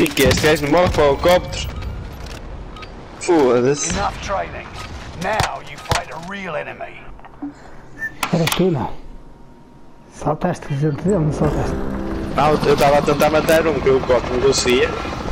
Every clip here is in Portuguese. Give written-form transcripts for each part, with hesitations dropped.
E que este gajo não morre para o helicóptero? Foda-se. Enough training. Now you fight a real enemy. Eras tu, não? Saltaste dentro dele, não saltaste? Não, eu estava a tentar matar um que o helicóptero não conseguia.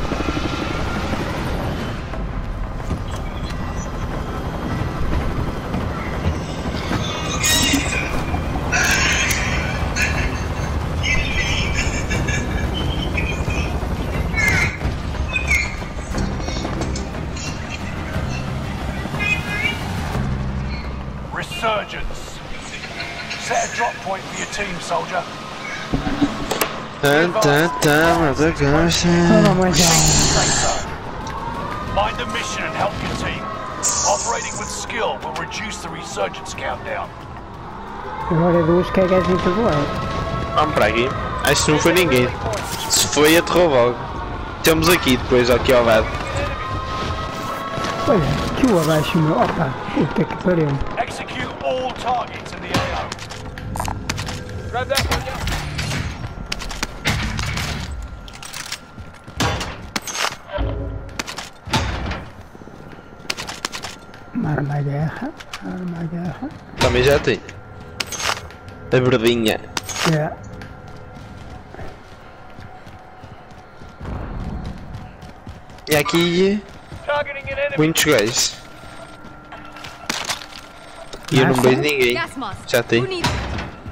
Resurgence. Set a drop point for your team, soldier. Não, mas já. Find a mission and help your team. Operating with skill will reduce the resurgence countdown. Agora é duas cagas em todo lado. Vamos para aqui. Acho que não foi ninguém. Se foi, aterrou logo. Temos aqui depois, aqui ao lado. Olha, que o abaixo meu. Opa, puta que pariu. Execute all targets in the AO. Grab that one, yeah. Arma a guerra, arma a guerra. Também já tem. A verdinha. É. E aqui Targeting an enemy. muitos gajos. E eu não vejo ninguém. Gas mask. Já tem. Who needs it?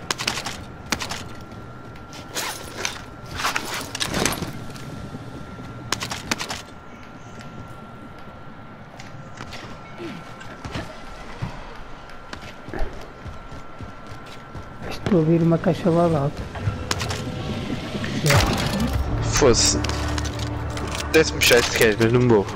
Estou a ouvir uma caixa lá de alto. Fosse. Desse-me puxar este gajo, mas não vou.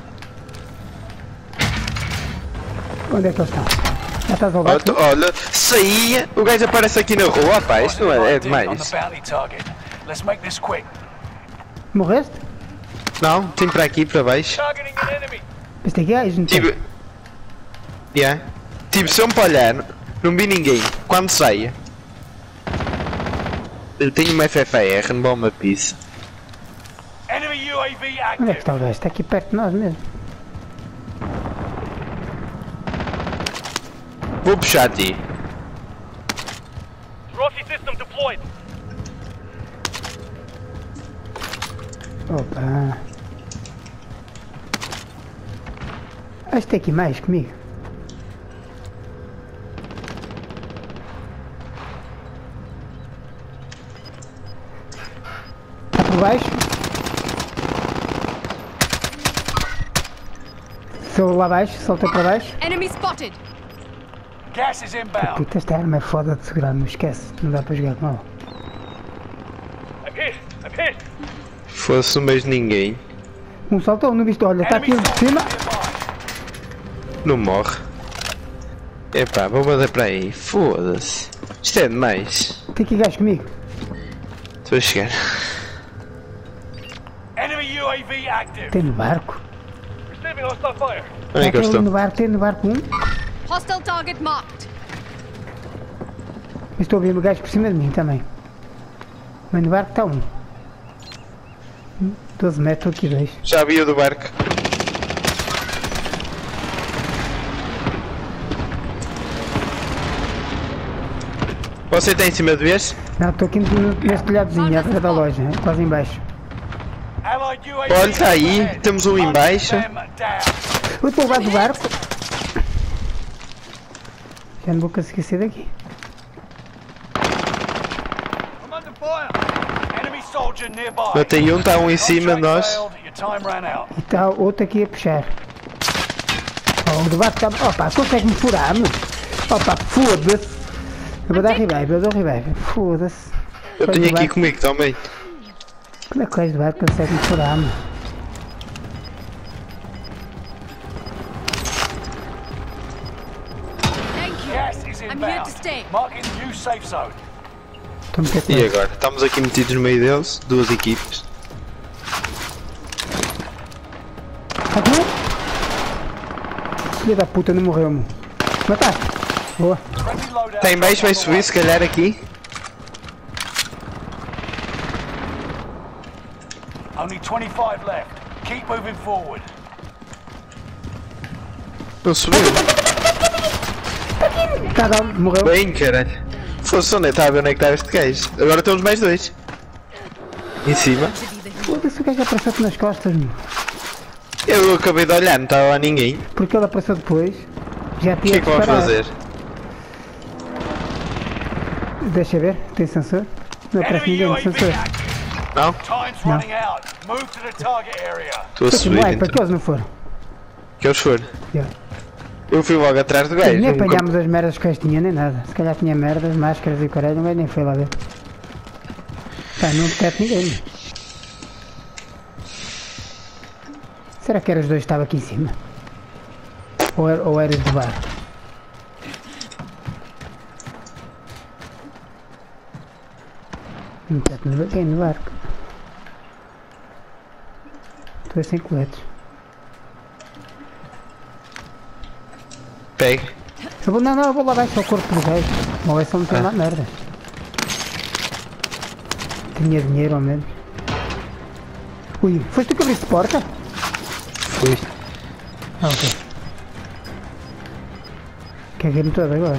Onde é que eles estão? Já estás ao lado? Olha, saía, o gajo aparece aqui na rua, pá, isto não é, On the demais. bounty target. Let's make this quick. Morreste? Não, tem para aqui, para baixo. Targeting an enemy. Mas tem gajos, não tem? Tipo. Yeah. Tipo, se eu me olhar, não vi ninguém. Quando saia. Eu tenho uma FFR, não vou uma pizza. Enemy UAV Onde é que active. está o gajo? Está aqui perto de nós mesmo. Vou puxar a ti. Rossi system deployed. Opa. Acho que tem aqui mais comigo. Está por baixo. Sou lá abaixo, saltei para baixo. Enemy spotted. Gas is inbound. Puta, esta arma é foda de segurar, não esquece. Não dá para jogar com ela. I'm hit. I'm hit. Fosse não vejo ninguém. Um saltou, não viste? Olha, está aqui de cima. Não morre. Epá, vou bater para aí. Foda-se. Isto é demais. Tem aqui gajo comigo. Estou a chegar. Enemy UAV active. Tem no barco. Receiving hostile fire. Onde é que eu estou? No barco, tem no barco um. Hostile target marked. Mas estou a ver o gajo por cima de mim também. Mas no barco está um. 12 metros, aqui dois. Já vi o do barco. Você está em cima de vez? Não, estou aqui neste telhadozinho, atrás da loja, quase em baixo. Allied UAV. Olha, está aí. Temos um em baixo. Them down. Eu estou ao lado do barco. Já não vou conseguir sair daqui. I'm under fire. Enemy soldier nearby. Matei um, está um em cima de nós. Contract failed. Your time ran out. E está outro aqui a puxar. Oh, o do barco está... Opa, consegue-me furar-me? Opa, foda-se. Eu vou dar revive, eu dou revive. Foda-se. Eu tenho aqui comigo também. Como é que o gajo do barco consegue-me furar-me? Thank you. Gas is I'm here inbound. to stay. Marking new safe zone. Estou-me a E meter agora? Estamos aqui metidos no meio deles, duas equipes. Está com filha da puta, não morreu, meu. Mataste? Boa. Friendly loadout. Está em baixo, vai subir se calhar aqui. Only 25 left. Keep moving forward. Não subiu. Tá, não, morreu. Bem, caralho. Fosse onde estava a ver onde é que estava este gajo. Agora temos mais dois. Em cima. Foda-se, o que é que apareceu-te nas costas, meu? Eu acabei de olhar, não estava lá ninguém. Porque ele apareceu depois. Já O tinha que é que vamos disparado. fazer? Deixa ver, tem sensor? Não aparece Enemy ninguém no UAV sensor. active. Não? Time's running out. Move to the target area. Estou a Não subir é, para que então. eles não foram. Que eles foram. Yeah. Eu fui logo atrás do gajo. Nem nunca- apanhámos as merdas que eles tinham nem nada. Se calhar tinha merdas, máscaras e o caralho, mas nem foi lá ver. Pá, não detecto ninguém. Meu. Será que eram os dois que estavam aqui em cima? Ou eras do bar? Não detecto ninguém no barco. Estou sem coletes. Pega. Eu vou lá baixo ao corpo do gajo. Ou é só meter lá merdas. Tinha dinheiro ao menos. Ui, foste tu que abriste a porta? Fui. Ah, ok. Caguei-me todo agora.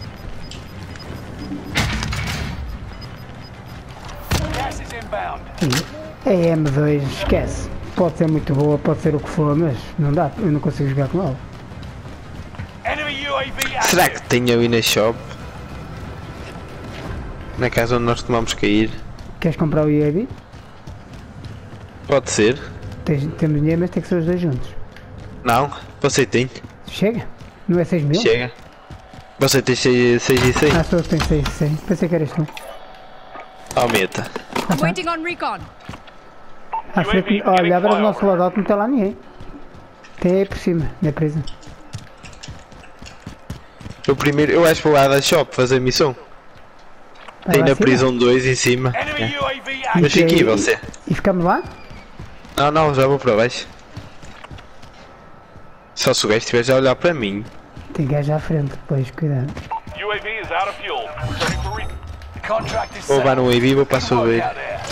Gas is inbound. A M2, esquece. Pode ser muito boa, pode ser o que for, mas não dá, eu não consigo jogar com ela. Enemy UAV active. Será que tem ali na shop? Na casa onde nós tomamos cair? Queres comprar o UAV? Pode ser. Temos dinheiro, mas tem que ser os dois juntos. Não? Você tem. Chega? Não é 6 mil? Chega. Você tem 6 e 6? Ah, só eu tenho 6 e 6. Pensei que eras tu. Aumenta. Waiting on recon. Ah, foi que, olha, abre o nosso loadout, não está lá ninguém. Tem aí por cima, na presa. O primeiro, eu acho que vou lá da shop fazer missão. Vai Tem lá na acima. prisão 2 em cima. Enemy É. UAV E active. Mas fica que- aqui você. E ficamos lá? Não, já vou para baixo. Só se o gajo estiver a olhar para mim. Tem gajo à frente, depois, cuidado. UAV is out of fuel. Returning for recon. The contract is Vou levar set. no AV e vou para a Good work subir. out there.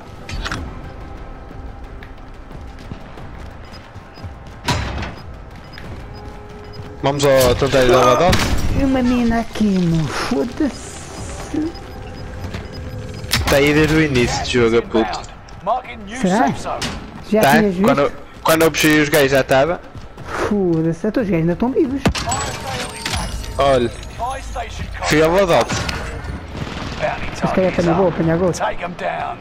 Vamos ao tentar dar uma dose. E uma mina aqui, meu. Foda-se. Está aí desde o início do jogo, a puto. Inbound. Marking new Será? safe zone. Já Tá? tinhas visto? Quando eu puxei os gajos já estava. Foda-se, os gajos ainda estão vivos. Olha, Buy station fui ao loadout. Bounty Se calhar target is também vou up. apanhar ghost. Take them down.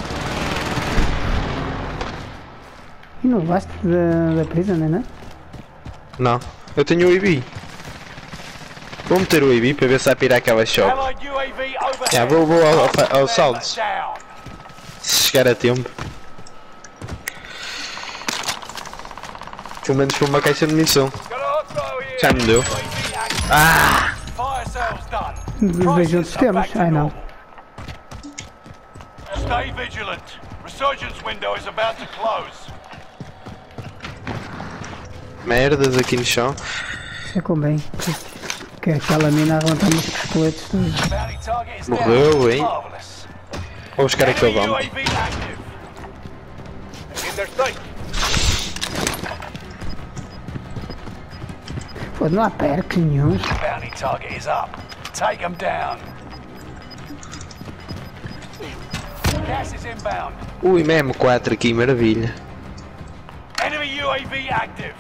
E não levaste da prisão, não é? Não? Não, eu tenho o AV. Vou meter o AV para ver se vai pirar aquela shop. Allied UAV overhead. Já, vou ao saldo. Down. Se chegar a tempo. Pelo menos foi uma caixa de munição. Got a hostile here. Já me deu. UAV active. Ah! Fire sales done. Os dois Prices juntos are temos. back to Ai não. normal. Stay vigilant. Resurgence window is about to close. Merdas aqui no chão. Isso é com bem. Que aquela mina arrebentou-me os pistoletes todos. Bounty target is Morreu, down. hein? Marvelous. Vou buscar aquele Enemy bomb. UAV active. In their sight. Pô, não há perks nenhum. Bounty target is up. Take them down. Gas is inbound. Ui, mesmo 4 aqui, maravilha. Enemy UAV active.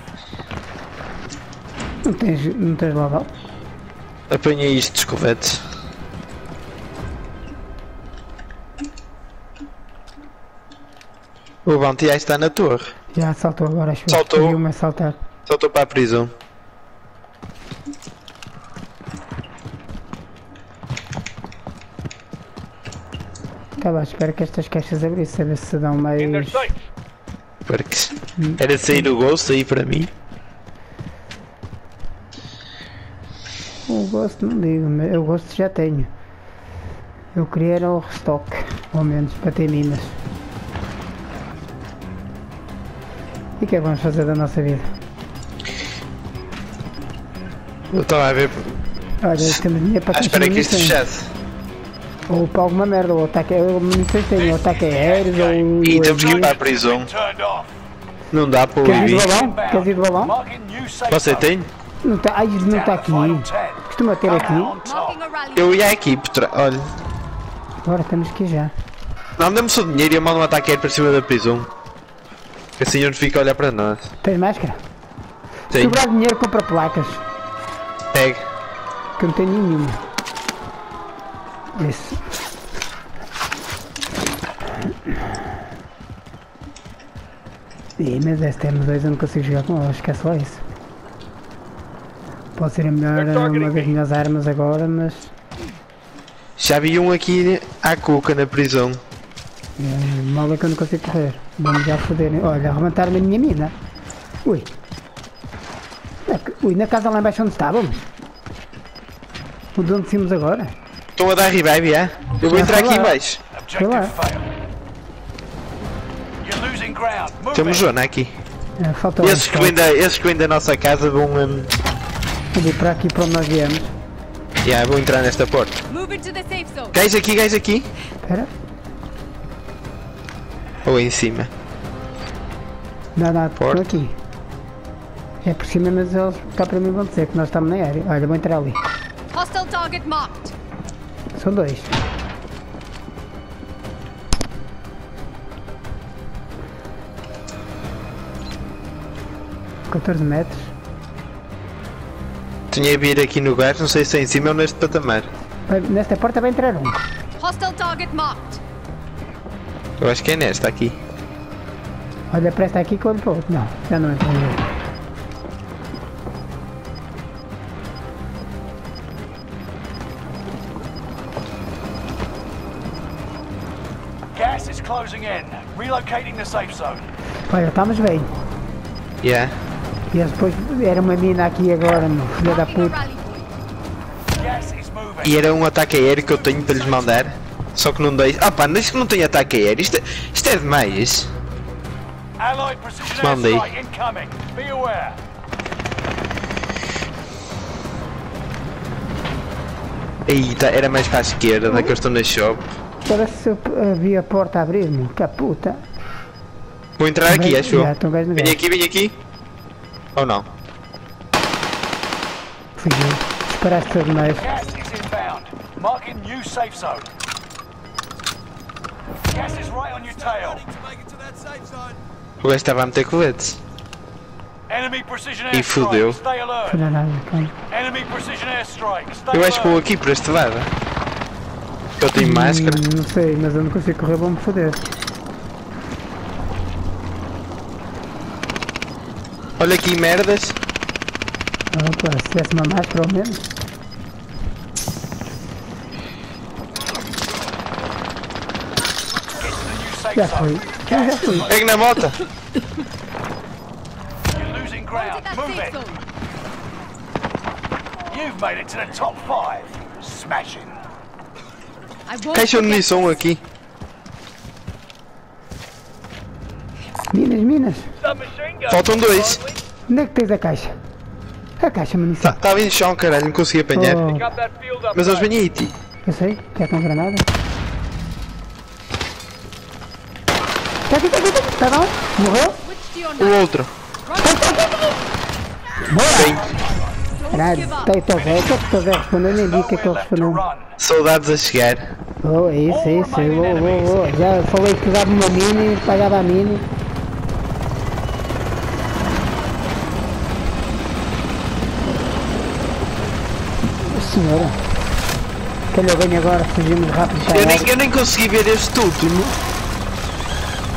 Não tens logo. Apanhei isto dos covetes. O bounty já está na torre. Já saltou agora, acho que Saltou. viu-me a saltar. Só estou para a prisão. Estava à espera que estas caixas abrissem, a ver se dão mais. In their sight. Porque era sair o Ghost aí para mim. O gosto não digo, mas eu gosto já tenho. Eu queria era o restock, ao menos, para ter minas. E o que é que vamos fazer da nossa vida? Eu estava a ver. Olha, temos dinheiro para À espera que construir isto missões. fechasse. Ou para alguma merda, ou ataque. Eu não sei se tem ou ataque aéreo ou. E temos que ir para a prisão. Turned off. Não dá para o Queres ir UAV. de balão? Queres ir de balão? Marking new safe Você zone. tem? Não está. Ai, não está aqui. Final 10. Costuma ter aqui. On top. Marking a rally. Eu e a equipe, olha. Agora temos que ir já. Não, dê-me só dinheiro e eu mando um ataque aéreo para cima da prisão. Assim não fica a olhar para nós. Tens máscara? Se Tem. sobrar dinheiro, compra placas. Pega. Que eu não tenho nenhuma. Isso. Ih, mas esta M2 eu não consigo jogar com ela, acho que é só isso. Pode ser a melhor, uma das minhas armas agora, mas Já vi um aqui à cuca na prisão. mal é que eu não consigo correr. Vamos já foder. Olha, arrebentaram na minha mina. Ui. Ui, na casa lá embaixo onde estávamos. De onde saímos agora? Estão a dar revive, é? Eu vou Já entrar foi aqui lá. embaixo. Objective Olá. failed. You're losing ground. Move Temos it. zona aqui. Falta Esses que vêm da nossa casa vão. Vou vir para aqui para onde nós viemos. Vou entrar nesta porta. Move into the safe zone. Gás aqui, gás aqui. Espera. Ou em cima. Não, não, estão Porta. aqui. É por cima, mas eles cá para mim vão dizer que nós estamos na área. Olha, vou entrar ali. Hostile target marked. São dois. $14 metros. Tinha a vir aqui no gás, não sei se é em cima ou neste patamar. Nesta porta vai entrar um. Hostile target marked. Eu acho que é nesta aqui. Olha, presta aqui que eu olho para o outro. Não, já não entra ninguém. Gas is closing in. Relocating the safe zone. Olha, estamos bem. Yeah. E eles depois era uma mina aqui agora, meu filho da Marking a puta. rally point. Gas is moving. E era um ataque aéreo que eu tenho para lhes mandar. Só que não dei. Ah pá, diz que não tem ataque aéreo. Isto é demais. Allied precision Mandei. airstrike incoming. Be aware. Eita, era mais para a esquerda, da que eu estou na shop. Parece se eu havia a porta a abrir, meu. Que puta. Vou entrar aqui, acho eu. Já, então gajo no Vem gajo. aqui, vem aqui. Ou não? Fugiu. Disparaste tudo mais. Gas is inbound. Marking new safe zone. Gas is right on your tail. O gajo estava a meter coletes. Enemy precision E fudeu. airstrike. Stay alert. Não, não, calma. Enemy precision airstrike. Stay Eu acho que vou alert. aqui por este lado. Eu tenho máscara. Não sei, mas eu não consigo correr, vou-me foder. Olha aqui merdas. Opa, se tivesse uma máscara ao menos. Get to the new safe Já zone. foi. Já foi. Pega na moto. You're losing To ground. that Move safe it. zone. You've made it to the top 5. Smashing. I won't Caixa de forget. munição aqui. Minas, minas. Faltam dois. Onde é que tens a caixa? A caixa, munição. Estava em chão, caralho, não consegui apanhar. Oh, Mas eles vêm aí, tio. eu sei, quer com granada? Está aqui, está aqui, está aqui. Está bom? Morreu? Switch to your O knife. outro. Caralho, estou velho. O que é que estou velho respondeu? Nem vi o que é que ele Nowhere left to respondeu. run. Soldados a chegar. Oh, é isso, é isso. Vou. Já falei que dava uma mini, pagava a mini. Senhora. Calhou bem agora, fugimos rápido para a área. Eu nem consegui ver este último.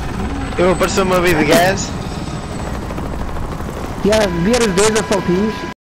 Eu apareceu uma vez de gás. Já ver os dois assaltinhos.